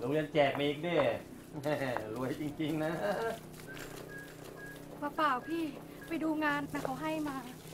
รงเรียนแจกมีอีกดิรวยจริงๆนะเปล่าพี่ไปดูงานนะเขาให้มา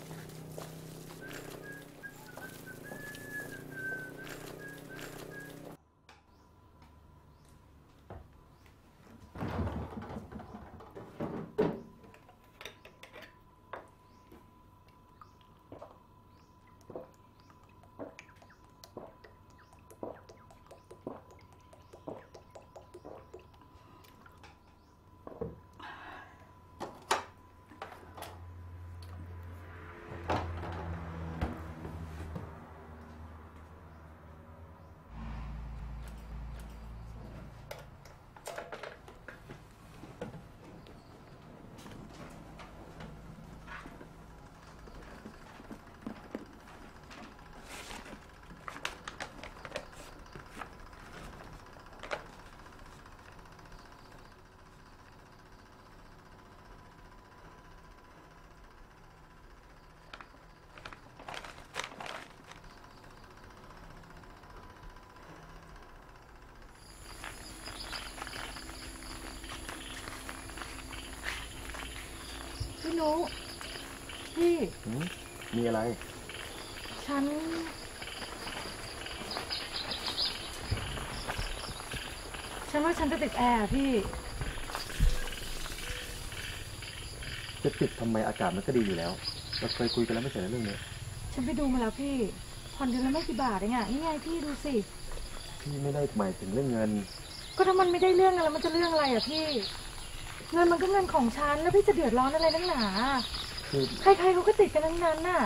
พี่นุพี่มีอะไรฉันว่าฉันจะติดแอร์พี่จะติดทำไมอากาศมันก็ดีอยู่แล้วเราเคยคุยกันแล้วไม่ใช่เรื่องนี้ฉันไปดูมาแล้วพี่ผ่อนเดือนละไม่กี่บาทเองอะนี่ไงพี่ดูสิพี่ไม่ได้หมายถึงเรื่องเงินก็ถ้ามันไม่ได้เรื่องอะไรมันจะเรื่องอะไรอะพี่เงินมันก็เงินของฉันแล้วพี่จะเดือดร้อนอะไรนักหนาคือใครๆเขาก็ติดกันทั้งนั้นน่ะ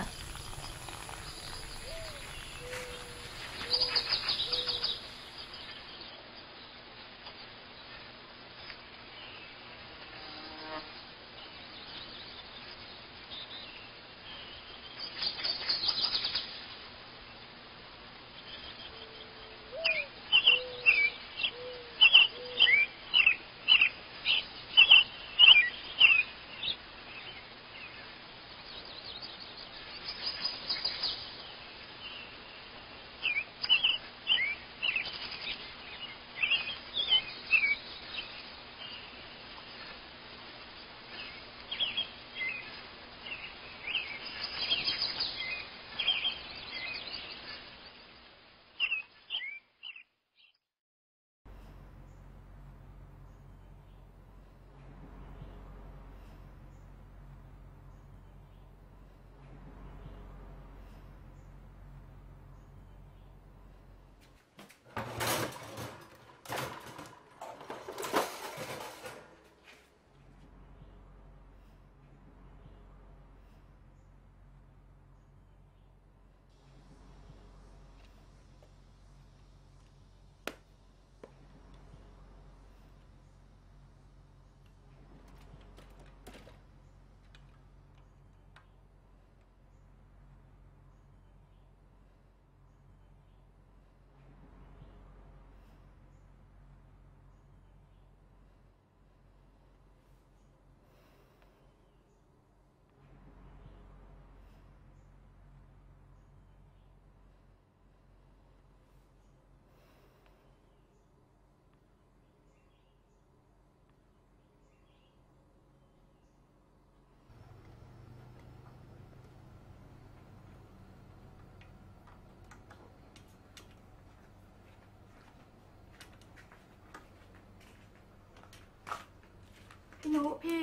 พี่นุ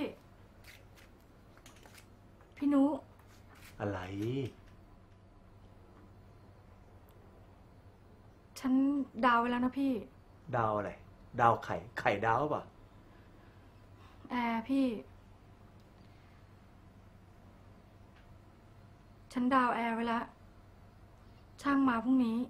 พี่นุอะไรฉันดาวไว้แล้วนะพี่ดาวอะไรดาวไข่ดาวป่ะแอร์พี่ฉันดาวแอร์ไว้แล้วช่างมาพรุ่งนี้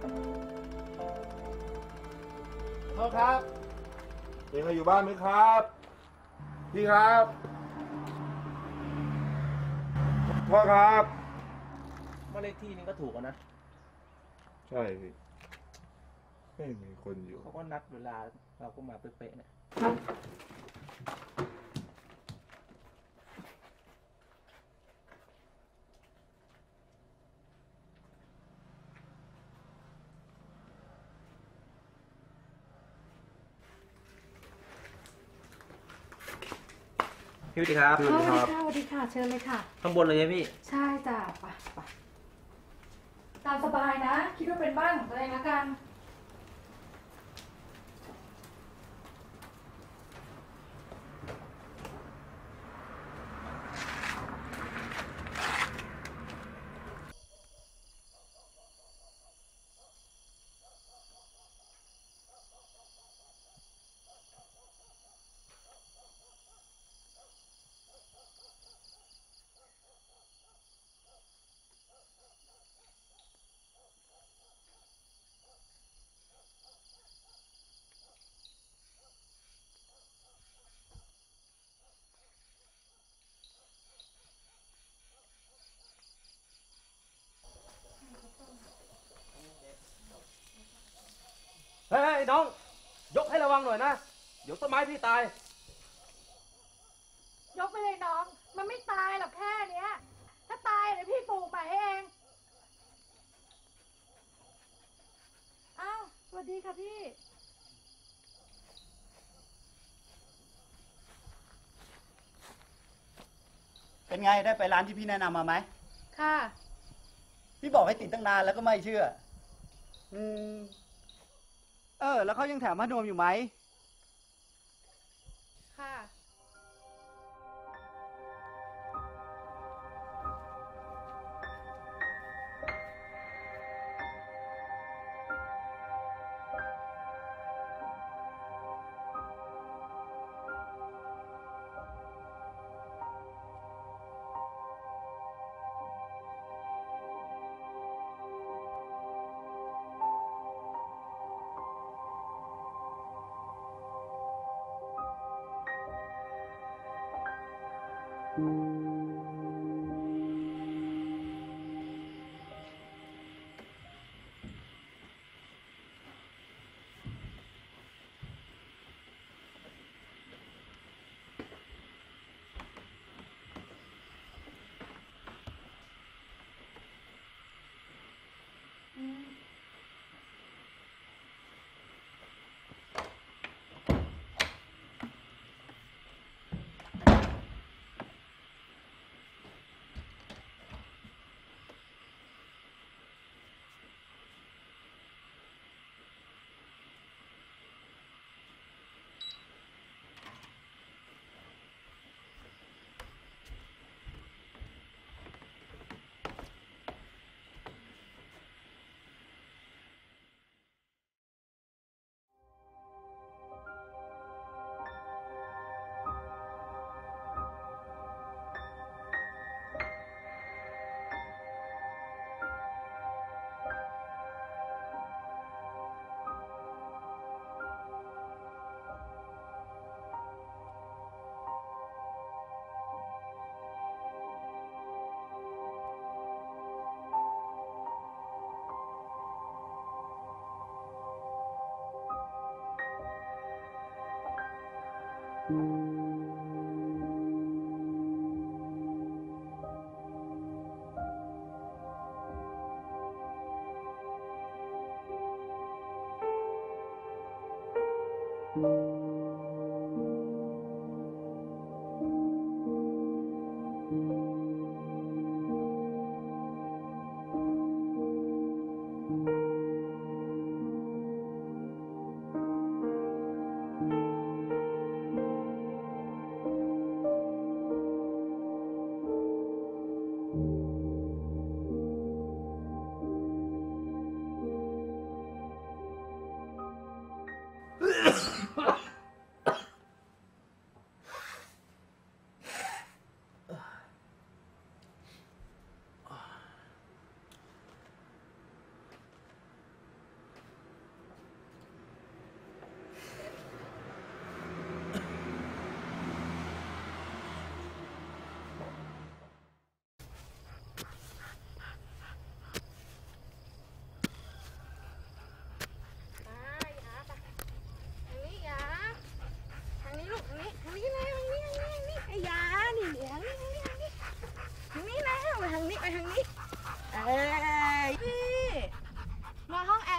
โทษครับมีใครอยู่บ้านไหมครับ พี่ครับโทษครับบ้านเลขที่นี่ก็ถูกนะใช่พี่ไม่มีคนอยู่เขาก็นัดเวลาเราก็มาเป๊ะๆเนี่ยพี่สวัสดีครับสวัสดีค่ะสวัสดีค่ะเชิญเลยค่ะข้างบนเลยใช่ไหมพี่ใช่จ้ะไปตามสบายนะคิดว่าเป็นบ้านของตัวเองละกันเฮ้ยน้องยกให้ระวังหน่อยนะเดี๋ยวต้นไม้พี่ตายยกไปเลยน้องมันไม่ตายหรอกแค่เนี้ยถ้าตายเดี๋ยวพี่ปลูกใหม่ให้เองอ้าวสวัสดีค่ะพี่เป็นไงได้ไปร้านที่พี่แนะนำมาไหมค่ะพี่บอกให้ติดตั้งนานแล้วก็ไม่เชื่อ อืมแล้วเขายังแถมผ้านวมอยู่ไหมค่ะ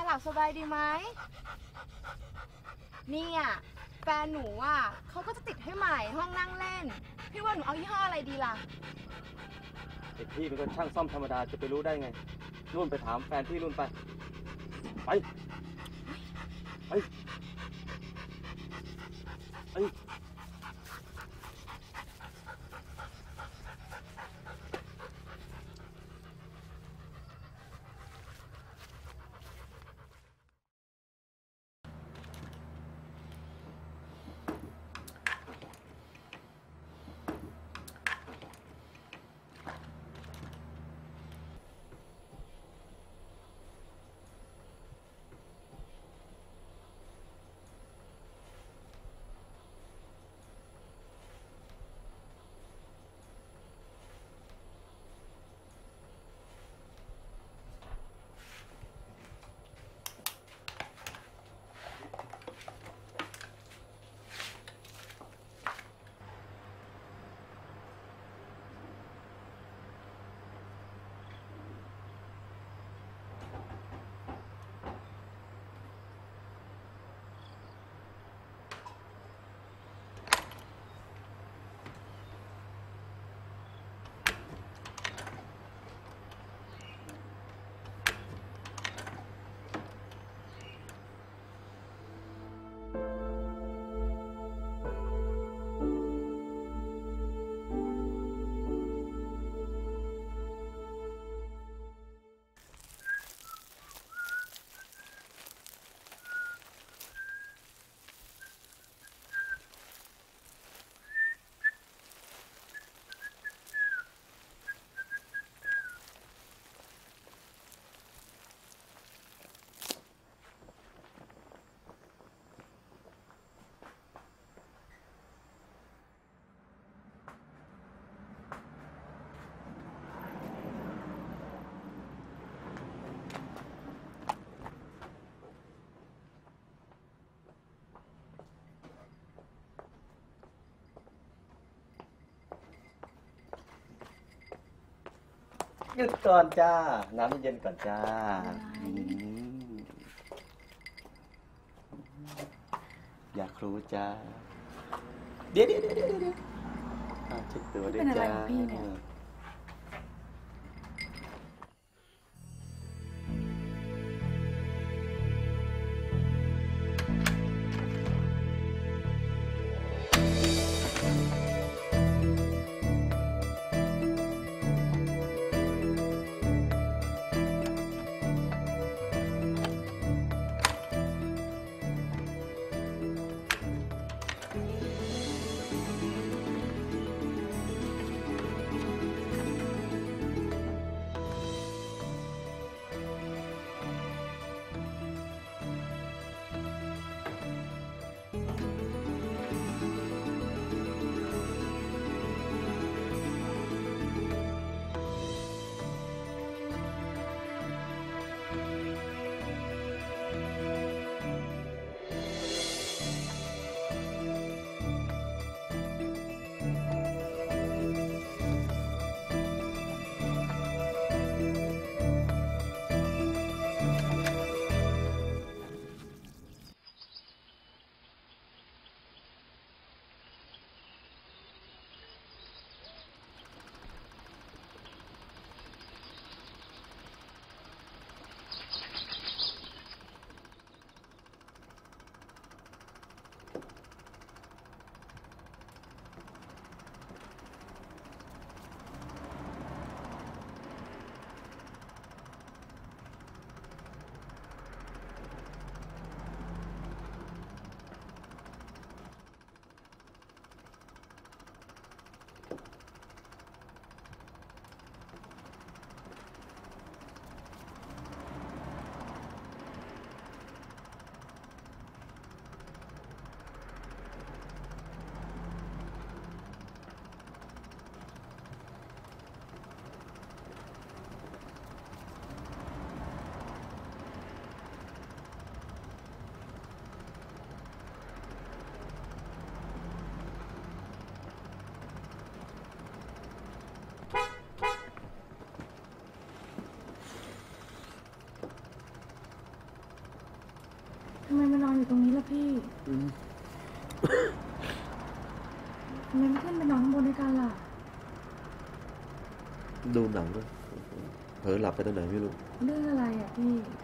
หลับสบายดีไหมเนี่ยแฟนหนูอ่ะเขาก็จะติดให้ใหม่ห้องนั่งเล่น พี่ว่าหนูเอายี่ห้ออะไรดีล่ะเด็กพี่เป็นคนช่างซ่อมธรรมดาจะไปรู้ได้ไงรุ่นไปถามแฟนพี่รุ่นไป ไป ไป ไปหยุดก่อนจ้า น้ำเย็นๆก่อนจ้าอยากรู้จ้า เดี๋ยวเช็คตัวด้วยจ้าทำไมมานอนอยู่ตรงนี้ล่ะพี่ทำไมไม่ขึ้นไปนอนข้างบนด้วยกันล่ะดูหนังด้วยเผลอหลับไปตอนไหนไม่รู้เรื่องอะไรอ่ะพี่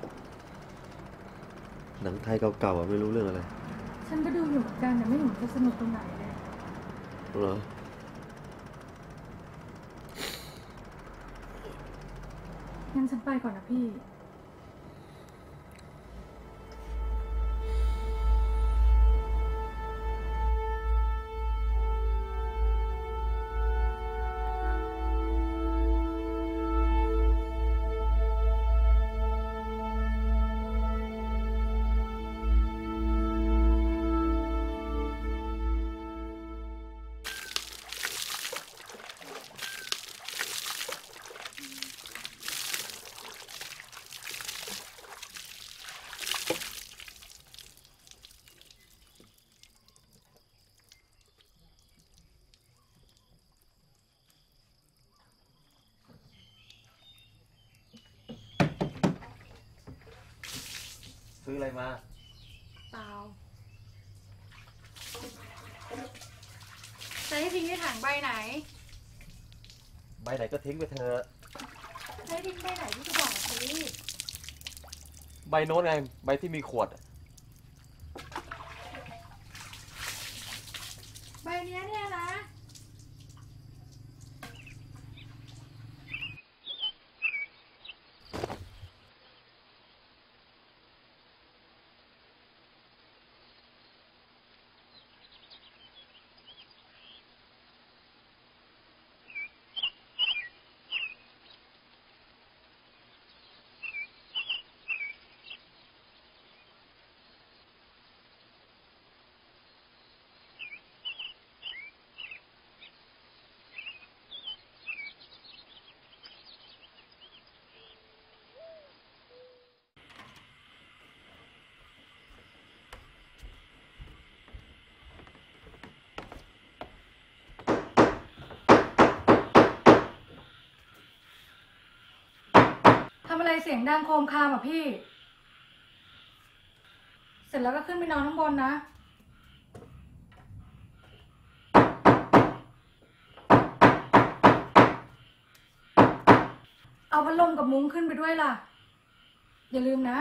หนังไทยเก่าๆไม่รู้เรื่องอะไรฉันก็ดูอยู่เหมือนกันแต่ไม่เห็นจะสนุกตรงไหนเลยเหรองั้นฉันไปก่อนนะพี่ซื้ออะไรมาเปล่าจะให้ทิ้งในถังใบไหนใบไหนก็ทิ้งไปเถอะจะให้ทิ้งใบไหนที่จะบอกสิใบโน้นไง ใบที่มีขวดใบเนี้ยเนี่ยนะ ทำอะไรเสียงดังโคมคามอ่ะพี่ เสร็จแล้วก็ขึ้นไปนอนข้างบนนะ เอาพัดลมกับมุ้งขึ้นไปด้วยล่ะ อย่าลืมนะ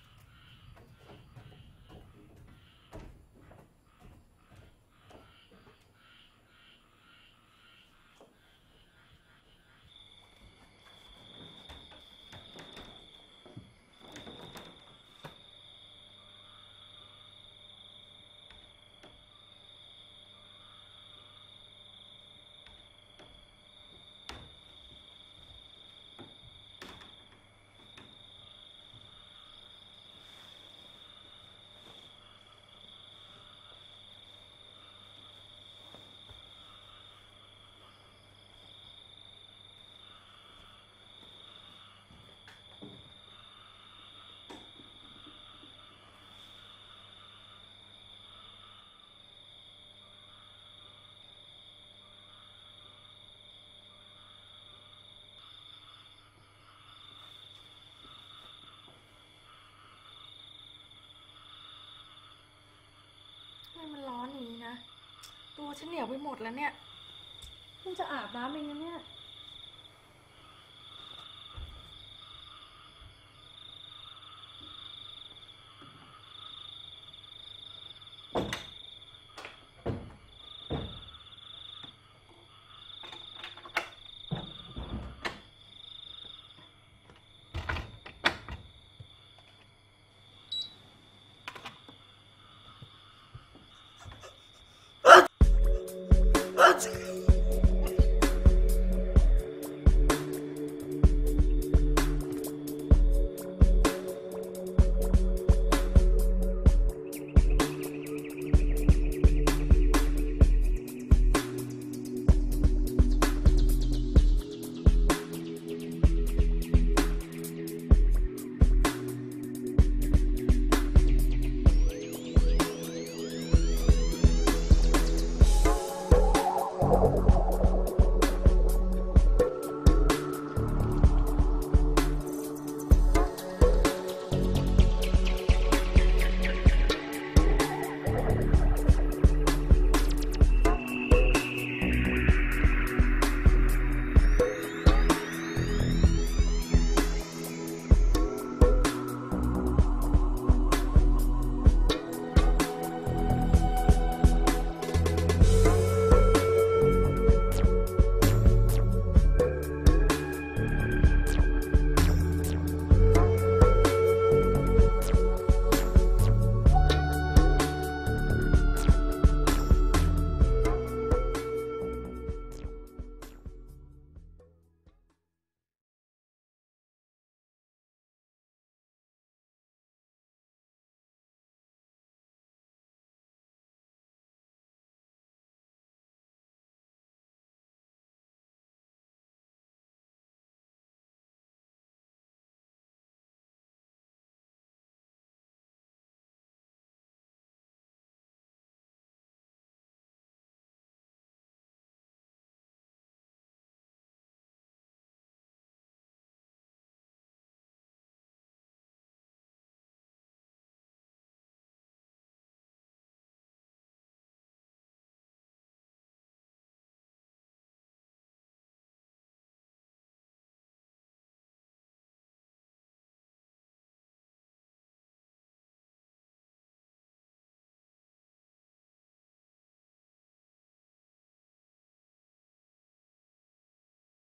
ทำไมมันร้อนอย่างนี้นะ ตัวฉันเหนียวไปหมดแล้วเนี่ยเพิ่งจะอาบน้ำเองนะเนี่ย